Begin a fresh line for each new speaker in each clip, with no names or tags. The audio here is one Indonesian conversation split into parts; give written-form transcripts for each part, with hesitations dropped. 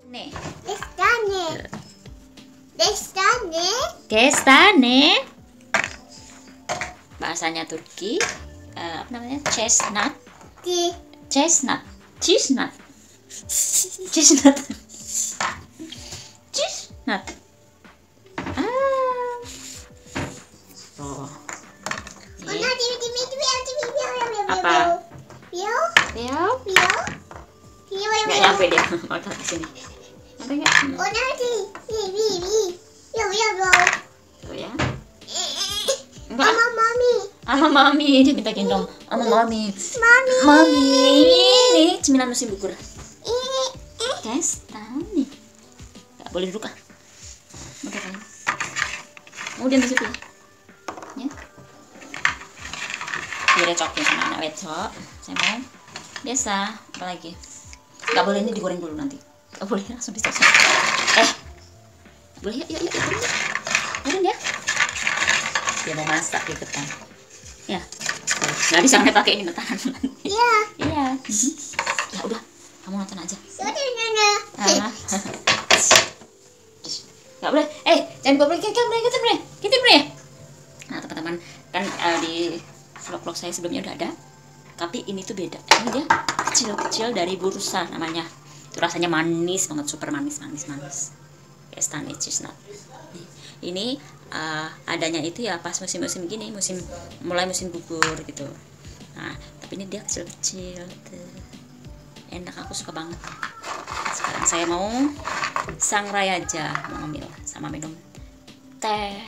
Nih. Kestane. Bahasanya Turki. Apa namanya? Chestnut. Chestnut. Chestnut. Chestnut. Chestnut. Oh. Apa? Piau? Nggak nyampe dia. Mau taruh di sini. Nyampe nggak? Tuh ya. Enggak. Sama mami. Dia minta gendong. Sama mami. Mami. Ini cemilan musim gugur. Kestane. Nggak boleh duduk ah. Udah kan. Kemudian di situ. Ya. Direcokin sama anak wedok. Saya mau. Biasa. Apalagi. Nggak boleh ini digoreng dulu nanti. Nggak boleh langsung disosok. Boleh ya. Goreng ya. Dia mau masak di depan. Ya. Nggak bisa pakai ini tangan. Iya. Ya udah, kamu nonton aja. Nggak boleh. Jangan boleh kita boleh. Nah teman-teman kan di vlog saya sebelumnya udah ada. Tapi ini tuh beda. Ini dia kecil-kecil dari bursa namanya. Itu rasanya manis banget, super manis. Kestane chestnut. Ini adanya itu ya pas musim-musim gini, mulai musim gugur gitu. Nah, tapi ini dia kecil-kecil tuh. Enak, aku suka banget. Sekarang saya mau sangrai aja, mau ngambil sama minum teh.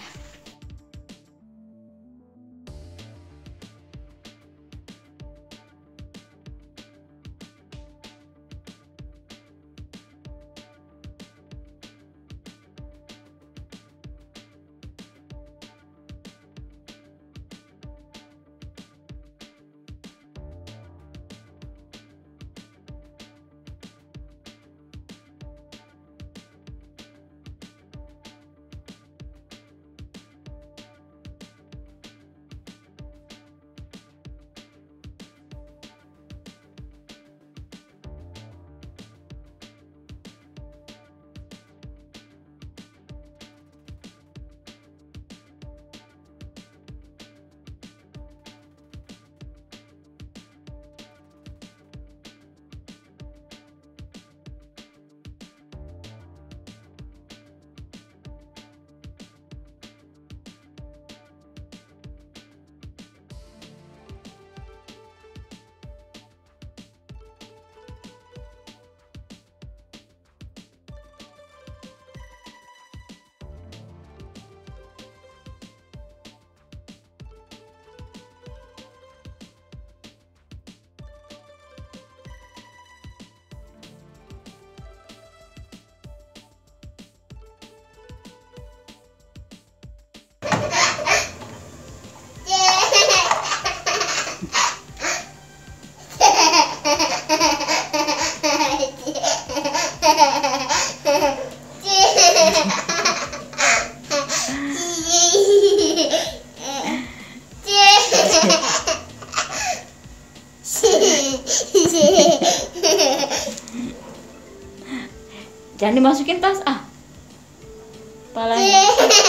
Jangan dimasukin tas palanya.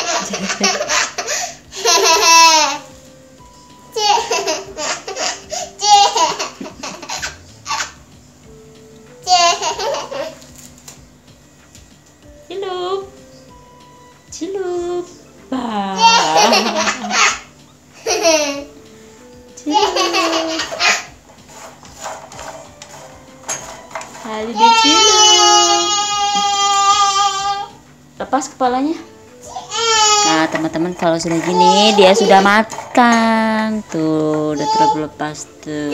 Cilup. Hari dicilup. Lepas kepalanya. Nah teman-teman, kalau sudah gini dia sudah matang tuh, udah terlepas tuh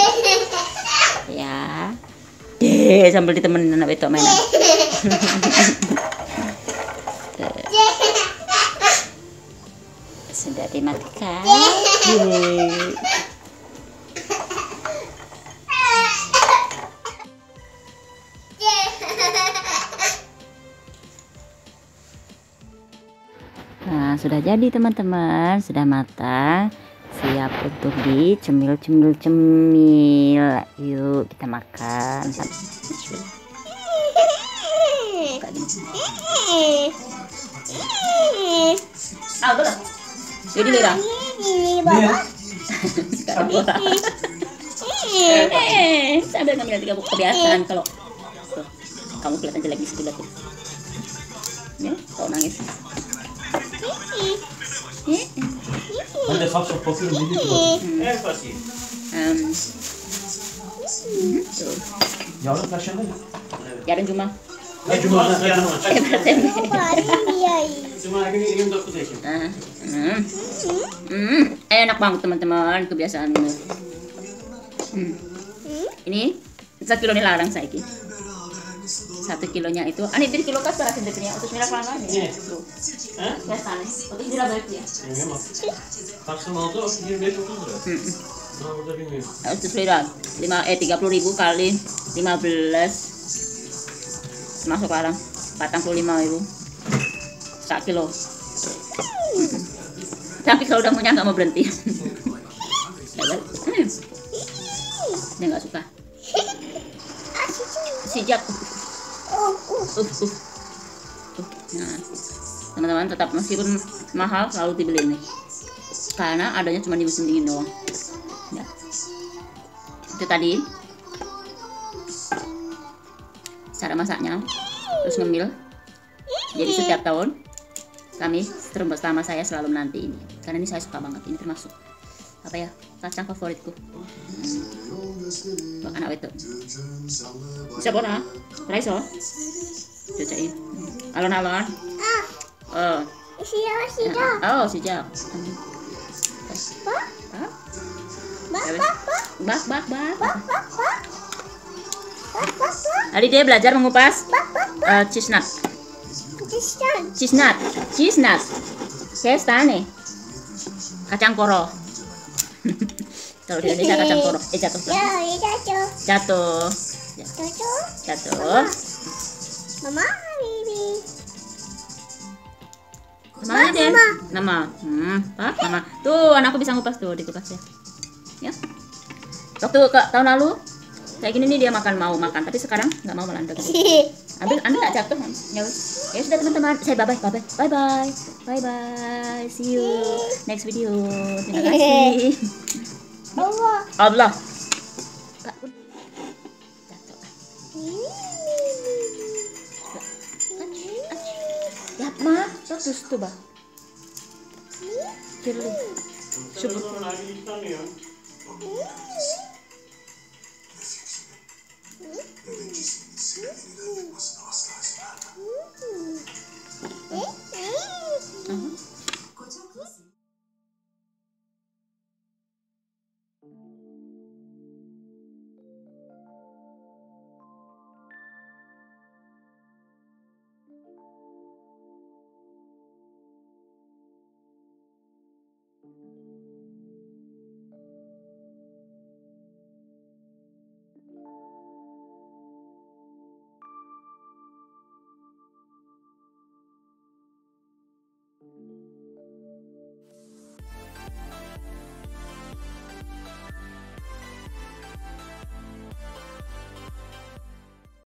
ya. Deh sambil ditemenin anak itu mainan. Sudah dimatikan. Nah, sudah jadi teman-teman, sudah matang, siap untuk dicemil. Yuk kita makan. Buka gini. Belum. Jadi Lira. Sambil ngambil nanti kebiasaan kalau tuh, kamu kelihatan jelek di situ lihat tuh. Ya, kau nangis.
Anne saps op papier om die te fácil.
Tuh.
Yavrum kaç yana?
Yarın cuma.
Cuma yarın. Cuma günü 29 Ekim.
Enak banget teman-teman kebiasaanmu. Ini 1 kilo ini larang saya ini. 1 kilonya itu, ini kilo kas berapa sendirinya untuk merah kelana nih. Tuh. Ya sana, untuk dirah balik ya.
Bilmiyorum bak. Taksim aldı 25-30 lira. Ama burada bilmiyorum.
Untuk lira 30.000 kali 15 masuk sekarang 45.000 1 kilo. Tapi kalau udah punya nggak mau berhenti. Dia nggak suka. Sijak. Nah, teman-teman tetap meskipun mahal selalu dibeli nih. Karena adanya cuma di musim dingin doang. Ya. Itu tadi cara masaknya, terus ngemil. Jadi setiap tahun kami bersama saya selalu menanti ini karena ini saya suka banget. Ini termasuk apa ya, kacang favoritku. Makan awet tuh bisa bona raiso cucain alon-alon. Oh sejak Tadi dia belajar mengupas chestnut. Kestane kacang koro. Kalau di Indonesia kacang koro. Jatuh.
Mama, Bibi.
Namanya deh. Nama. Nama. Tuh, anakku bisa ngupas tuh di kulkas ya. Ya. Waktu tahun lalu kayak gini nih dia mau makan, tapi sekarang nggak mau malah ambil nggak jatuh. Ya sudah teman-teman, saya bye bye, see you next video. Terima kasih. Allah. Ya mah, terus tuh bah. Kiri. Coba.